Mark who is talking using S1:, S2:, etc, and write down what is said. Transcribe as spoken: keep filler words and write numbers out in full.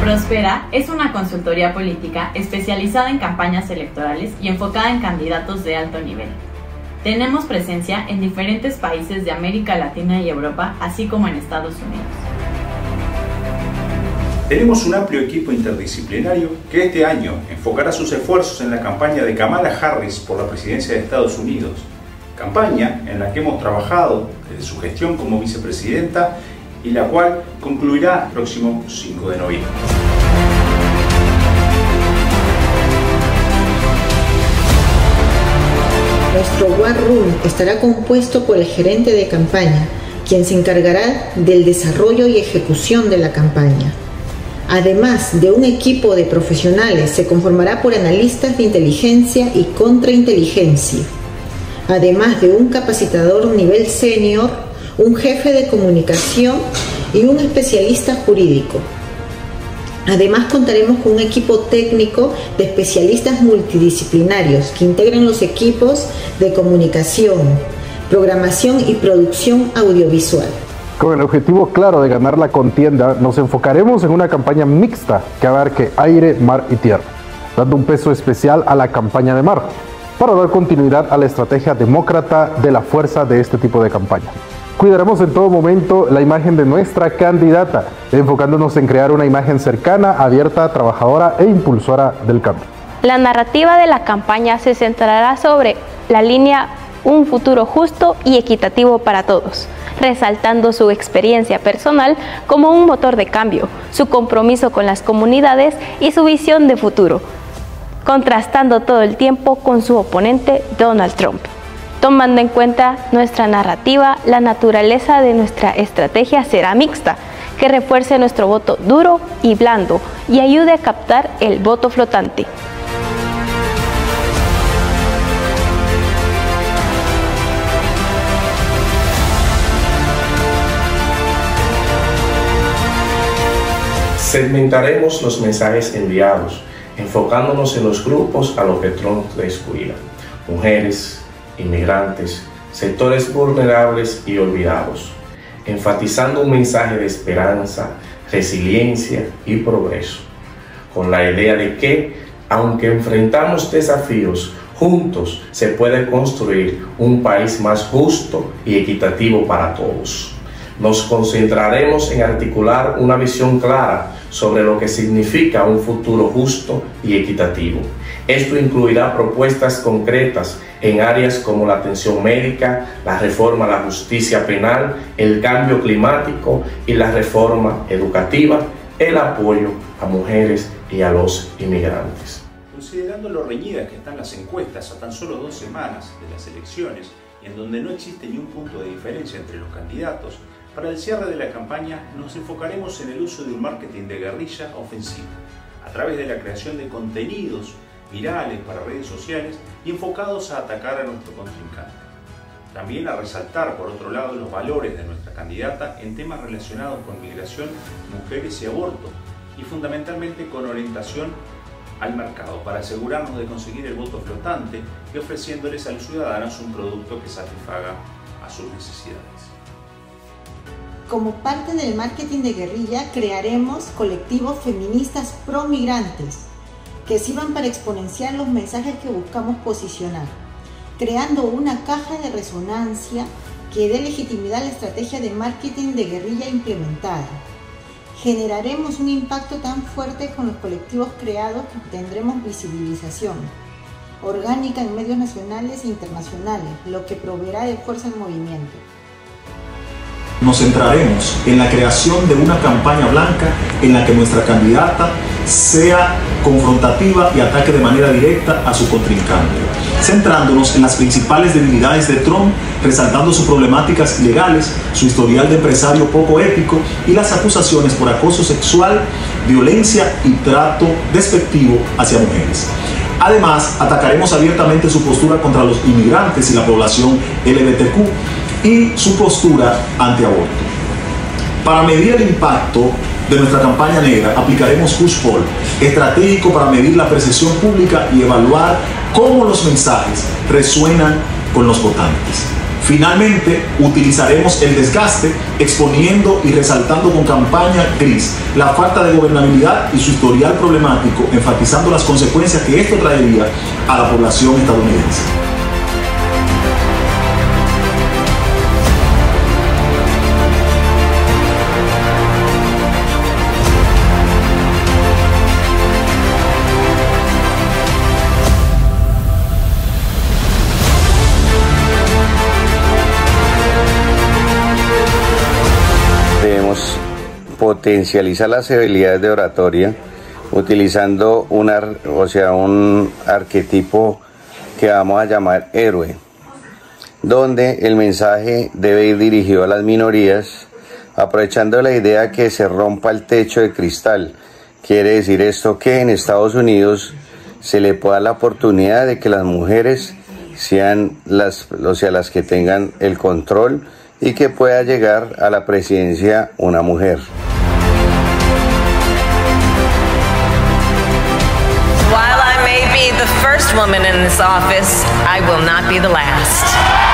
S1: Prospera es una consultoría política especializada en campañas electorales y enfocada en candidatos de alto nivel. Tenemos presencia en diferentes países de América Latina y Europa, así como en Estados Unidos.
S2: Tenemos un amplio equipo interdisciplinario que este año enfocará sus esfuerzos en la campaña de Kamala Harris por la presidencia de Estados Unidos, campaña en la que hemos trabajado desde su gestión como vicepresidenta y la cual concluirá el próximo cinco de noviembre.
S3: Nuestro War Room estará compuesto por el gerente de campaña, quien se encargará del desarrollo y ejecución de la campaña. Además de un equipo de profesionales, se conformará por analistas de inteligencia y contrainteligencia, además de un capacitador nivel senior, un jefe de comunicación y un especialista jurídico. Además, contaremos con un equipo técnico de especialistas multidisciplinarios que integran los equipos de comunicación, programación y producción audiovisual.
S4: Con el objetivo claro de ganar la contienda, nos enfocaremos en una campaña mixta que abarque aire, mar y tierra, dando un peso especial a la campaña de mar, para dar continuidad a la estrategia demócrata de la fuerza de este tipo de campaña. Cuidaremos en todo momento la imagen de nuestra candidata, enfocándonos en crear una imagen cercana, abierta, trabajadora e impulsora del cambio.
S5: La narrativa de la campaña se centrará sobre la línea Un futuro justo y equitativo para todos, resaltando su experiencia personal como un motor de cambio, su compromiso con las comunidades y su visión de futuro, contrastando todo el tiempo con su oponente Donald Trump. Tomando en cuenta nuestra narrativa, la naturaleza de nuestra estrategia será mixta, que refuerce nuestro voto duro y blando y ayude a captar el voto flotante.
S6: Segmentaremos los mensajes enviados, enfocándonos en los grupos a los que Trump descuida: mujeres, inmigrantes, sectores vulnerables y olvidados, enfatizando un mensaje de esperanza, resiliencia y progreso, con la idea de que, aunque enfrentamos desafíos, juntos se puede construir un país más justo y equitativo para todos. Nos concentraremos en articular una visión clara sobre lo que significa un futuro justo y equitativo. Esto incluirá propuestas concretas en áreas como la atención médica, la reforma a la justicia penal, el cambio climático y la reforma educativa, el apoyo a mujeres y a los inmigrantes.
S2: Considerando lo reñidas que están las encuestas a tan solo dos semanas de las elecciones, y en donde no existe ni un punto de diferencia entre los candidatos, para el cierre de la campaña nos enfocaremos en el uso de un marketing de guerrilla ofensivo, a través de la creación de contenidos virales para redes sociales y enfocados a atacar a nuestro contrincante. También a resaltar, por otro lado, los valores de nuestra candidata en temas relacionados con migración, mujeres y aborto, y fundamentalmente con orientación al mercado, para asegurarnos de conseguir el voto flotante y ofreciéndoles a los ciudadanos un producto que satisfaga a sus necesidades.
S3: Como parte del marketing de guerrilla, crearemos colectivos feministas pro-migrantes que sirvan para exponenciar los mensajes que buscamos posicionar, creando una caja de resonancia que dé legitimidad a la estrategia de marketing de guerrilla implementada. Generaremos un impacto tan fuerte con los colectivos creados que obtendremos visibilización orgánica en medios nacionales e internacionales, lo que proveerá de fuerza al movimiento.
S7: Nos centraremos en la creación de una campaña blanca en la que nuestra candidata sea confrontativa y ataque de manera directa a su contrincante, centrándonos en las principales debilidades de Trump, resaltando sus problemáticas legales, su historial de empresario poco ético y las acusaciones por acoso sexual, violencia y trato despectivo hacia mujeres. Además, atacaremos abiertamente su postura contra los inmigrantes y la población L G B T Q y su postura antiaborto. Para medir el impacto de nuestra campaña negra, aplicaremos Push Poll, estratégico para medir la percepción pública y evaluar cómo los mensajes resuenan con los votantes. Finalmente, utilizaremos el desgaste exponiendo y resaltando con campaña gris la falta de gobernabilidad y su historial problemático, enfatizando las consecuencias que esto traería a la población estadounidense.
S8: Potencializar las habilidades de oratoria utilizando un, ar, o sea, un arquetipo que vamos a llamar héroe, donde el mensaje debe ir dirigido a las minorías, aprovechando la idea que se rompa el techo de cristal. Quiere decir esto que en Estados Unidos se le pueda la oportunidad de que las mujeres sean las, o sea, las que tengan el control y que pueda llegar a la presidencia una mujer.
S9: While I may be the first woman in this office, I will not be the last.